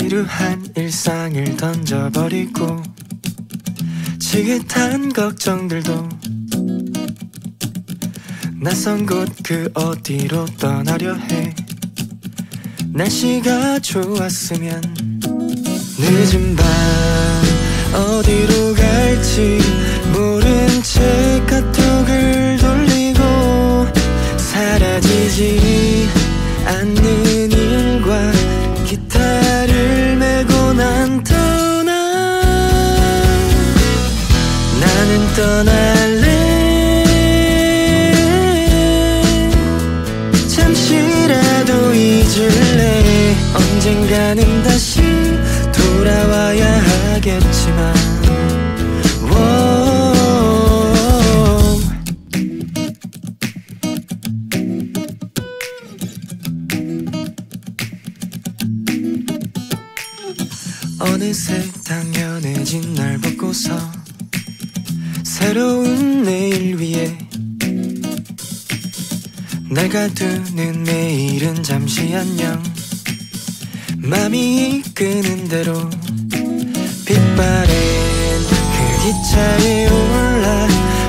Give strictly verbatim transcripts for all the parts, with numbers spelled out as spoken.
지루한 일상을 던져버리고 지긋한 걱정들도 낯선 곳 그 어디로 떠나려 해. 날씨가 좋았으면 늦은 밤 어디로 갈지 모른 채 카톡을 돌리고 사라지지 않는 일과 기타를 메고 난 떠나. 나는 떠날래. 잠시라도 잊을래. 언젠가는 다시 돌아와야 하겠지만 어느새 당연해진 날 벗고서 새로운 내일 위해 날 가두는 내일은 잠시 안녕. 맘이 이끄는 대로 빛바랜 그 기차에 올라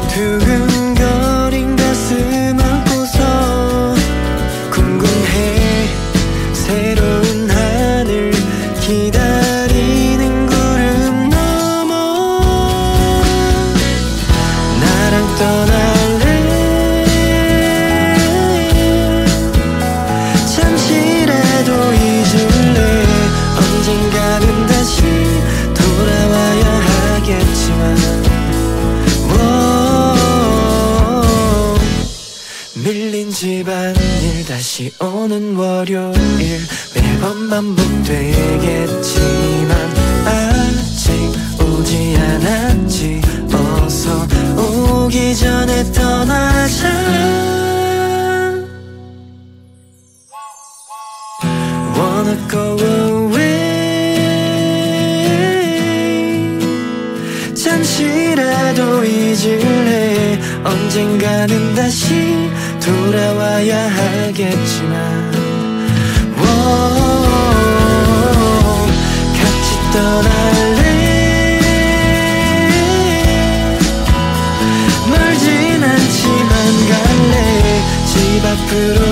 두근거린 가슴 안고서 궁금해. 새로운 하늘 기다리는 구름 너머 나랑 떠날래. 잠시라도 잊을래. 언젠가는 다시 돌아와야 하겠지만 밀린 집안일 다시 오는 월요일 매번 반복되겠지만 아직 오지 않았지. 어서 오기 전에 떠나자. Wanna go away. 잠시라도 잊을래. 언젠가는 다시 돌아와야 하겠지만 wow, 같이 떠날래. 멀진 않지만 갈래. 집 앞으로